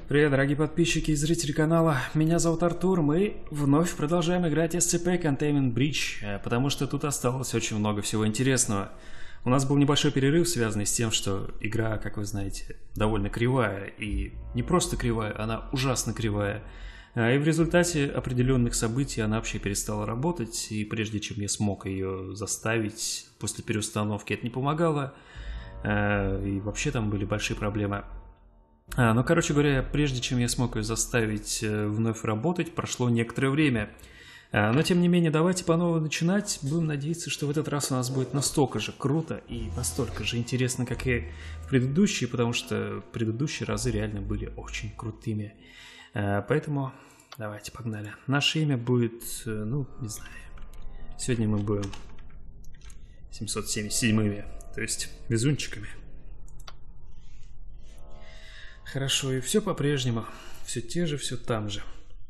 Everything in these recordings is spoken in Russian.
Привет, дорогие подписчики и зрители канала. Меня зовут Артур. Мы вновь продолжаем играть SCP Containment Breach, потому что тут осталось очень много всего интересного. У нас был небольшой перерыв, связанный с тем, что игра, как вы знаете, довольно кривая. И не просто кривая, она ужасно кривая. И в результате определенных событий она вообще перестала работать. И прежде чем я смог ее заставить после переустановки, это не помогало. И вообще там были большие проблемы. Ну, короче говоря, прежде чем я смог ее заставить вновь работать, прошло некоторое время. Но, тем не менее, давайте по новому начинать. Будем надеяться, что в этот раз у нас будет настолько же круто и настолько же интересно, как и в предыдущие, потому что предыдущие разы реально были очень крутыми. Поэтому давайте, погнали. Наше имя будет, ну, не знаю. Сегодня мы будем 777-ми, то есть везунчиками. Хорошо, и все по-прежнему. Все те же, все там же.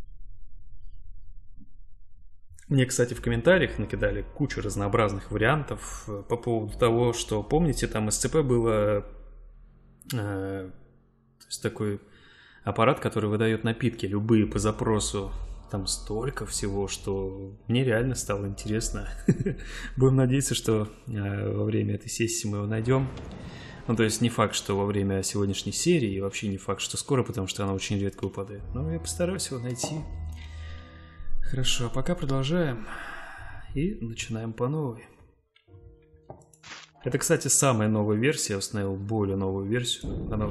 Мне, кстати, в комментариях накидали кучу разнообразных вариантов по поводу того, что, помните, там SCP было то есть такой аппарат, который выдает напитки, любые по запросу. Там столько всего, что мне реально стало интересно. Будем надеяться, что во время этой сессии мы его найдем. Ну, то есть не факт, что во время сегодняшней серии, и вообще не факт, что скоро, потому что она очень редко выпадает. Но я постараюсь его найти. Хорошо, а пока продолжаем. И начинаем по новой. Это, кстати, самая новая версия. Я установил более новую версию. Она...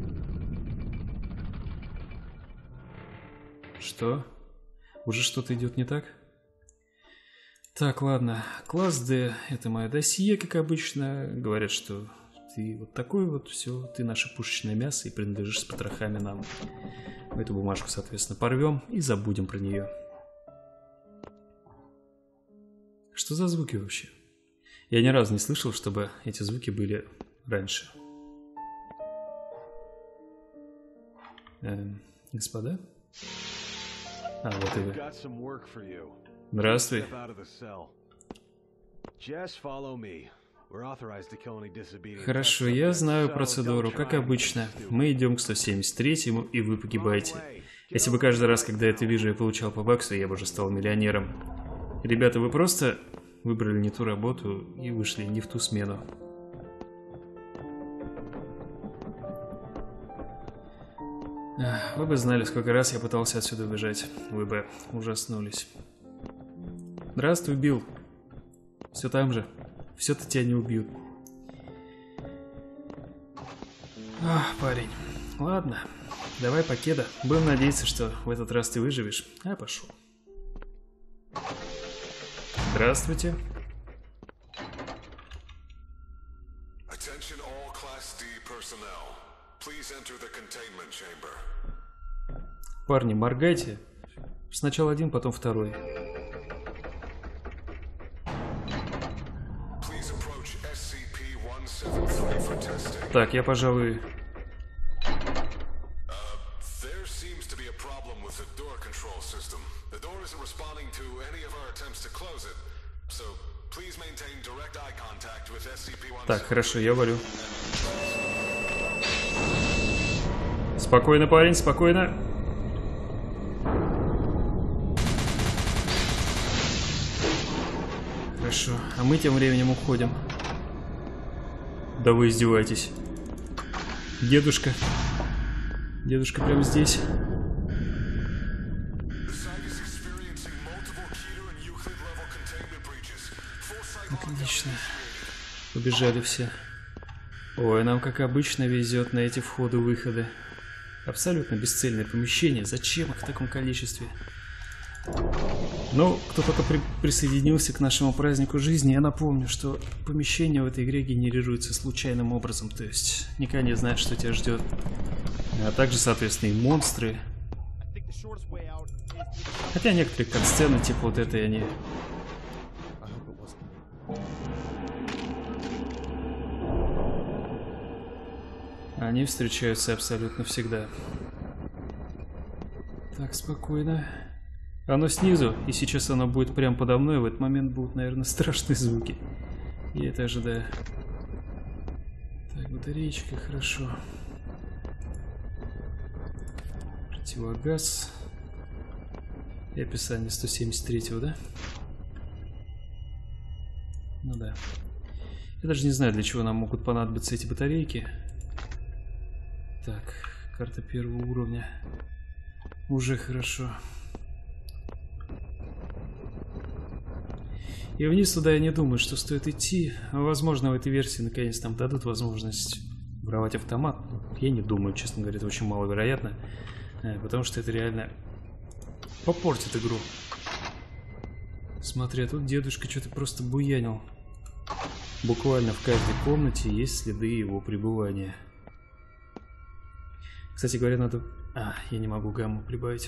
Что? Уже что-то идет не так? Так, ладно. Класс D — это мое досье, как обычно. Говорят, что... Ты вот такой вот, все, ты наше пушечное мясо и принадлежишь с потрохами нам. Мы эту бумажку, соответственно, порвем и забудем про нее. Что за звуки вообще? Я ни разу не слышал, чтобы эти звуки были раньше. Господа? А, вот и вы. Здравствуй. Хорошо, я знаю процедуру, как обычно. Мы идем к 173-му, и вы погибаете. Если бы каждый раз, когда я это вижу, я получал по баксу, я бы уже стал миллионером. Ребята, вы просто выбрали не ту работу и вышли не в ту смену. Вы бы знали, сколько раз я пытался отсюда убежать. Вы бы ужаснулись. Здравствуй, Билл. Все там же. Все-то тебя не убьют. Ах, парень. Ладно, давай покеда. Будем надеяться, что в этот раз ты выживешь. А, пошел. Здравствуйте. Парни, моргайте. Сначала один, потом второй. Так, я, пожалуй... Так, хорошо, я валю. Спокойно, парень, спокойно. Хорошо, а мы тем временем уходим. Да вы издеваетесь. Дедушка. Дедушка прямо здесь. Отлично. Побежали все. Ой, нам как обычно везет на эти входы-выходы. Абсолютно бесцельное помещение. Зачем их в таком количестве? Ну, кто только присоединился к нашему празднику жизни, я напомню, что помещение в этой игре генерируется случайным образом, то есть никогда не знаешь, что тебя ждет. А также, соответственно, и монстры. Хотя некоторые катсцены, типа вот этой, они... Они встречаются абсолютно всегда. Так, спокойно. Оно снизу, и сейчас оно будет прямо подо мной. В этот момент будут, наверное, страшные звуки. Я это ожидаю. Так, батареечка, хорошо. Противогаз. И описание 173-го, да? Ну да. Я даже не знаю, для чего нам могут понадобиться эти батарейки. Так, карта первого уровня. Уже хорошо. И вниз туда я не думаю, что стоит идти. Возможно, в этой версии наконец нам дадут возможность воровать автомат. Я не думаю, честно говоря, это очень маловероятно. Потому что это реально попортит игру. Смотри, а тут дедушка что-то просто буянил. Буквально в каждой комнате есть следы его пребывания. Кстати говоря, надо... я не могу гамму прибавить.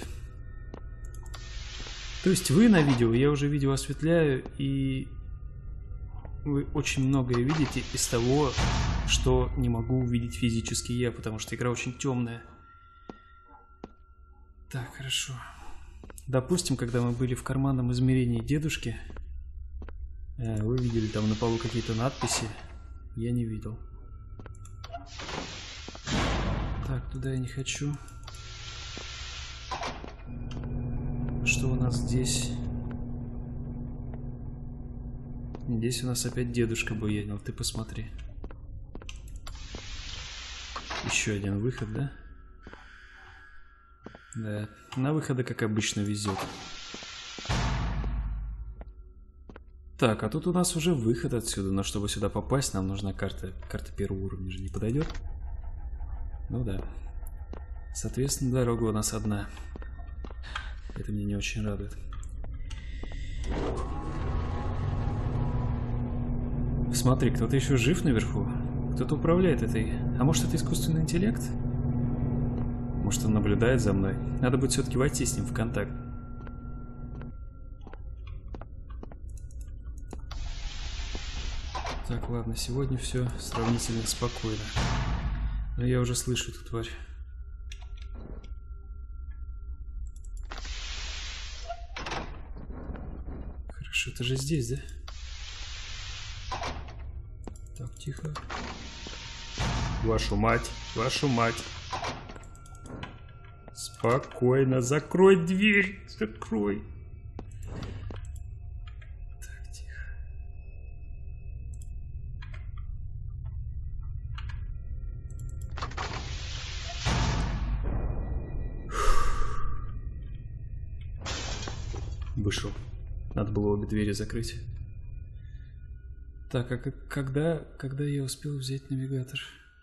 То есть вы на видео, я уже видео осветляю, и вы очень многое видите из того, что не могу увидеть физически я, потому что игра очень темная. Так, хорошо. Допустим, когда мы были в карманном измерении дедушки, вы видели там на полу какие-то надписи, я не видел. Так, туда я не хочу. Что у нас здесь? Здесь у нас опять дедушка буянил, ты посмотри. Еще один выход, да? Да, на выходы, как обычно, везет. Так, а тут у нас уже выход отсюда, но чтобы сюда попасть, нам нужна карта. Карта первого уровня же не подойдет? Ну да. Соответственно, дорога у нас одна. Это меня не очень радует. Смотри, кто-то еще жив наверху. Кто-то управляет этой... А может, это искусственный интеллект? Может, он наблюдает за мной? Надо будет все-таки войти с ним в контакт. Так, ладно, сегодня все сравнительно спокойно. Но я уже слышу эту тварь. Хорошо, это же здесь, да? Так, тихо. Вашу мать, вашу мать. Спокойно, закрой дверь, закрой. Так, тихо. Вышел. Надо было обе двери закрыть. Так, а когда я успел взять навигатор?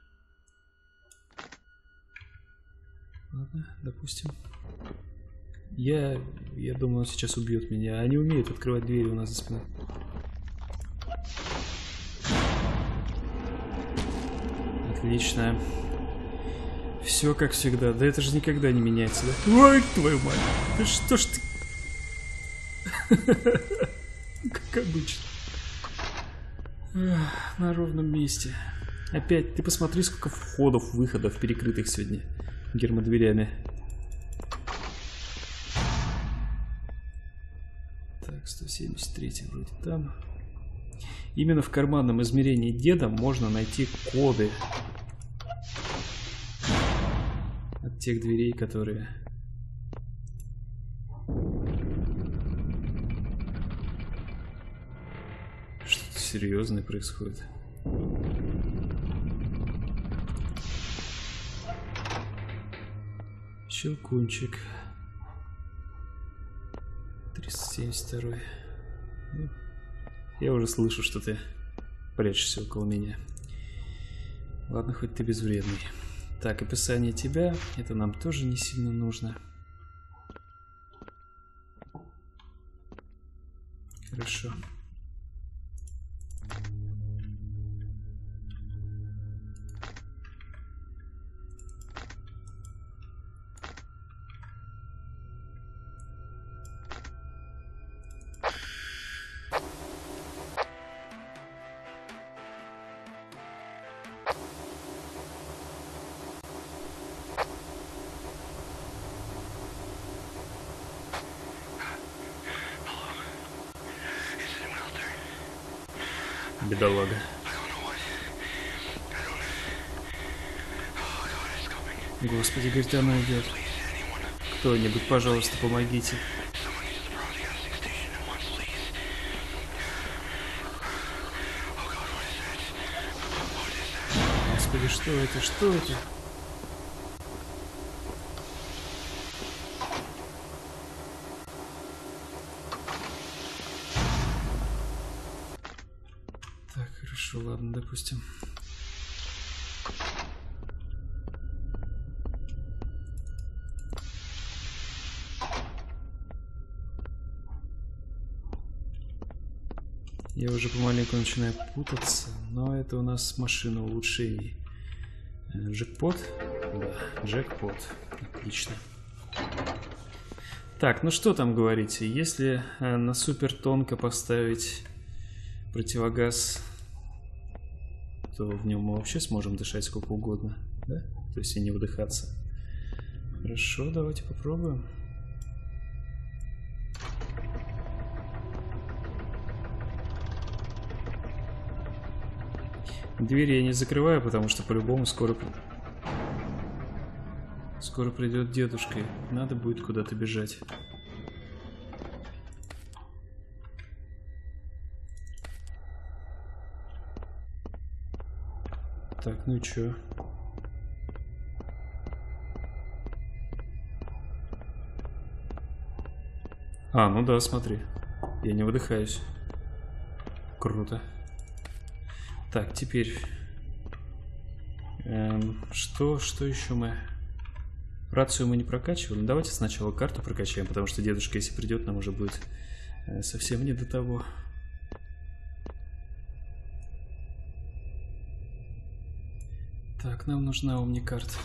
Ладно, допустим. Я думаю, он сейчас убьет меня. Они умеют открывать двери у нас за спиной. Отлично. Все как всегда. Да это же никогда не меняется, да? Ой, твою мать! Да что ж ты... Как обычно. На ровном месте. Опять, ты посмотри, сколько входов, выходов перекрытых сегодня гермодверями. Так, 173 вроде там. Именно в карманном измерении деда можно найти коды от тех дверей, которые... Что-то серьезное происходит. Щелкунчик. 372. Ну, я уже слышу, что ты прячешься около меня. Ладно, хоть ты безвредный. Так, описание тебя. Это нам тоже не сильно нужно. Хорошо. Бедолага. Господи, говорит, она идет. Кто-нибудь, пожалуйста, помогите. Господи, что это? Что это? Так, хорошо, ладно, допустим. Я уже помаленьку начинаю путаться, но это у нас машина улучшений. Джекпот? Да, джекпот. Отлично. Так, ну что там говорите? Если на супер тонко поставить противогаз, то в нем мы вообще сможем дышать сколько угодно, да? То есть и не выдыхаться. Хорошо, давайте попробуем. Двери я не закрываю, потому что по-любому скоро придет дедушка. Надо будет куда-то бежать. Так, ну и чё? А, ну да, смотри. Я не выдыхаюсь. Круто. Так, теперь... Что еще мы... Рацию мы не прокачивали. Ну, давайте сначала карту прокачаем, потому что дедушка, если придет, нам уже будет совсем не до того. Так, нам нужна омникарта.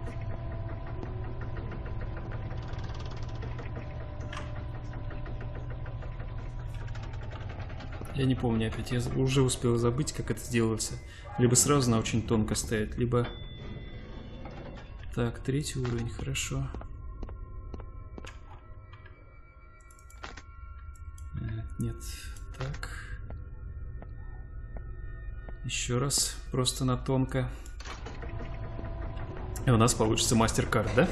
Я не помню опять, я уже успел забыть, как это делается. Либо сразу на очень тонко ставить, либо... Так, 3-й уровень, хорошо. Нет, так. Еще раз, просто на тонко. И у нас получится мастер-карт, да?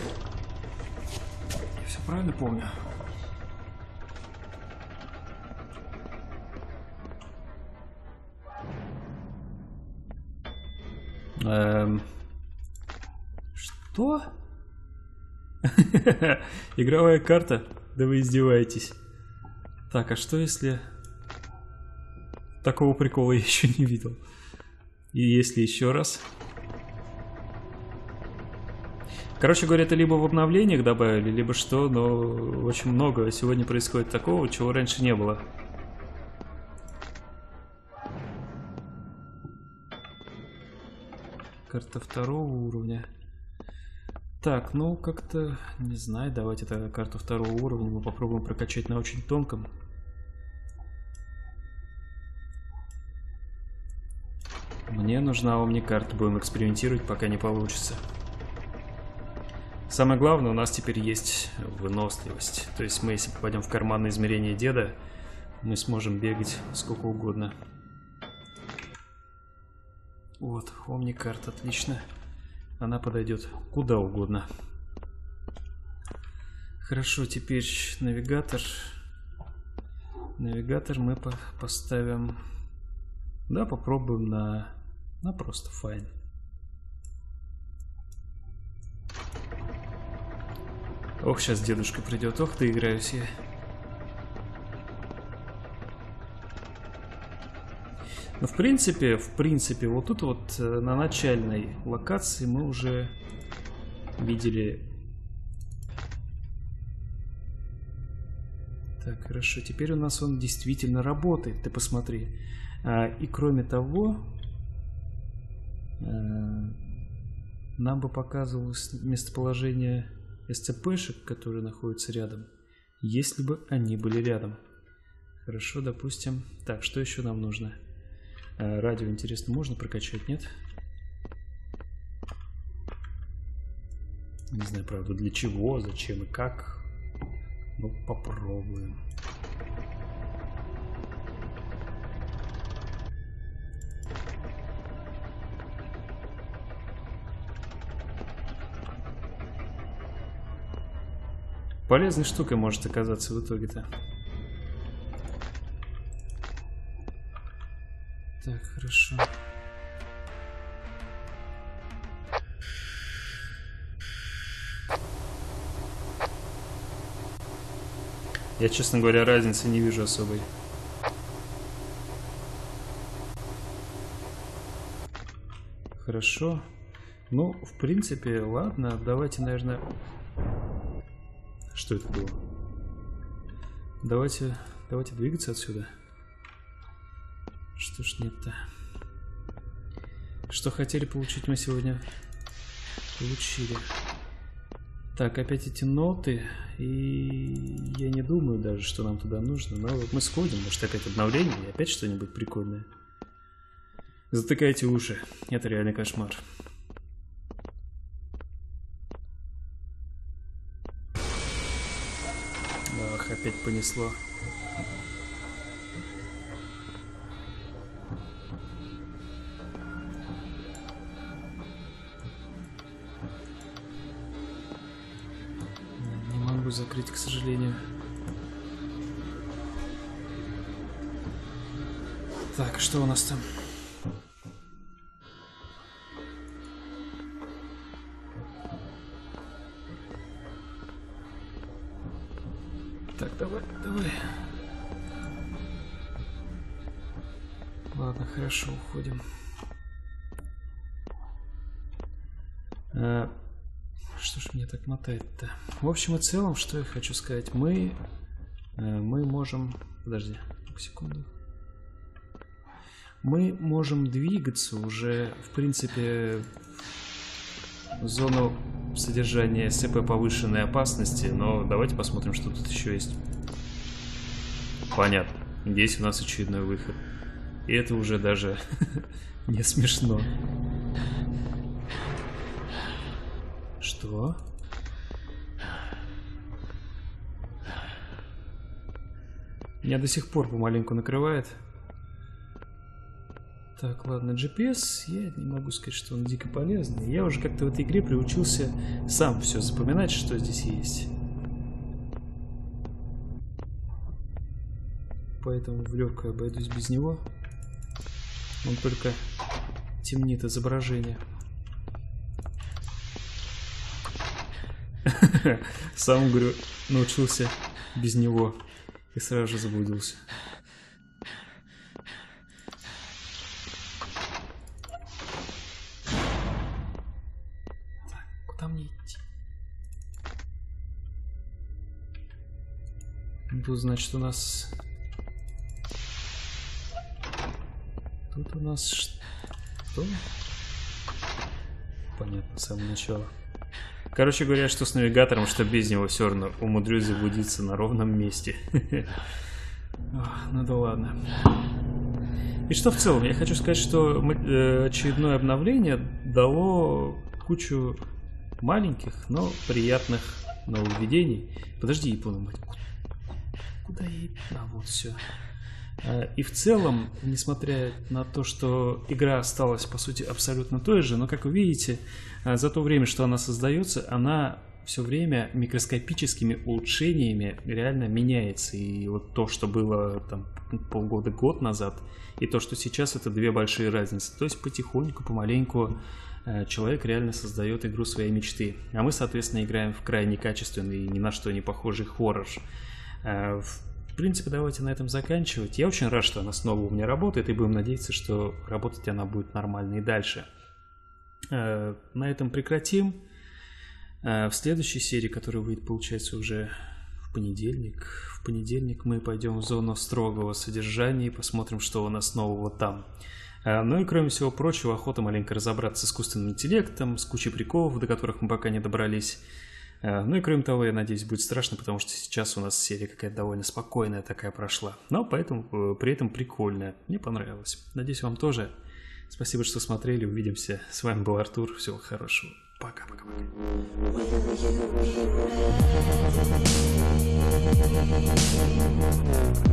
Я все правильно помню? Что? Игровая карта? Да вы издеваетесь. Так, а что если... Такого прикола я еще не видел. И если еще раз... Короче говоря, это либо в обновлениях добавили, либо что, но очень много сегодня происходит такого, чего раньше не было. Карта 2-го уровня. Так, ну как-то, не знаю, давайте тогда карту 2-го уровня мы попробуем прокачать на очень тонком. Мне нужна омникарта, будем экспериментировать, пока не получится. Самое главное, у нас теперь есть выносливость. То есть мы, если попадем в карманное измерение деда, мы сможем бегать сколько угодно. Вот, омникарта, отлично. Она подойдет куда угодно. Хорошо, теперь навигатор. Навигатор мы поставим... Да, попробуем на просто fine. Ох, сейчас дедушка придет. Ох, доиграюсь я. Ну, в принципе, вот тут вот на начальной локации мы уже видели... Так, хорошо, теперь у нас он действительно работает, ты посмотри. И кроме того, нам бы показывалось местоположение СЦПшек, которые находятся рядом, если бы они были рядом. Хорошо, допустим. Так, что еще нам нужно? Радио, интересно, можно прокачать, нет? Не знаю, правда, для чего, зачем и как. Ну, попробуем. Полезной штукой может оказаться в итоге-то. Так, хорошо. Я, честно говоря, разницы не вижу особой. Хорошо. Ну, в принципе, ладно. Давайте, наверное... Что это было? Давайте двигаться отсюда. Что ж нет-то? Что хотели получить, мы сегодня получили. Так, опять эти ноты. И я не думаю даже, что нам туда нужно. Но вот мы сходим. Может, опять обновление и опять что-нибудь прикольное. Затыкайте уши. Это реальный кошмар. Ах, опять понесло. Не могу закрыть, к сожалению. Так, что у нас там? Так, давай. Ладно, хорошо, уходим. Что ж мне так мотает-то? В общем и целом, что я хочу сказать, мы можем... Подожди, секунду. Мы можем двигаться уже, в принципе, в зону содержания СЦП повышенной опасности, но давайте посмотрим, что тут еще есть. Понятно. Здесь у нас очередной выход. И это уже даже не смешно. Что? Меня до сих пор помаленьку накрывает. Так, ладно, GPS, я не могу сказать, что он дико полезный. Я уже как-то в этой игре приучился сам все запоминать, что здесь есть. Поэтому в легкую обойдусь без него. Он только темнит изображение. Сам, говорю, научился без него и сразу же заблудился. Так, куда мне идти? Тут, значит, у нас... Тут у нас что? Понятно, с самого начала. Короче говоря, что с навигатором, что без него, все равно умудрюсь заблудиться на ровном месте. Ну да ладно. И что в целом? Я хочу сказать, что очередное обновление дало кучу маленьких, но приятных нововведений. Подожди, Япония, мать. Куда я иду? А, вот все. И в целом, несмотря на то, что игра осталась, по сути, абсолютно той же, но, как вы видите, за то время, что она создается, она все время микроскопическими улучшениями реально меняется. И вот то, что было там полгода, год назад, и то, что сейчас, это две большие разницы. То есть потихоньку, помаленьку человек реально создает игру своей мечты. А мы, соответственно, играем в крайне качественный и ни на что не похожий хоррор. В принципе, давайте на этом заканчивать. Я очень рад, что она снова у меня работает, и будем надеяться, что работать она будет нормально и дальше. На этом прекратим. В следующей серии, которая выйдет, получается, уже в понедельник мы пойдем в зону строгого содержания и посмотрим, что у нас нового там. Ну и кроме всего прочего, охота маленько разобраться с искусственным интеллектом, с кучей приколов, до которых мы пока не добрались. Ну и кроме того, я надеюсь, будет страшно, потому что сейчас у нас серия какая-то довольно спокойная такая прошла. Но поэтому при этом прикольная. Мне понравилось. Надеюсь, вам тоже. Спасибо, что смотрели. Увидимся. С вами был Артур. Всего хорошего. Пока-пока-пока.